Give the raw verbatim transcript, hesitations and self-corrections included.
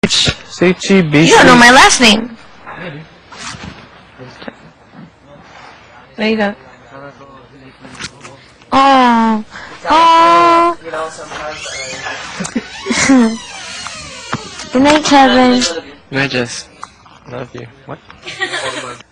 Say Chi B. You don't know my last name. There you go. Oh. Oh. You know, sometimes Good night, Kevin. Good night, Jess. Love you. What?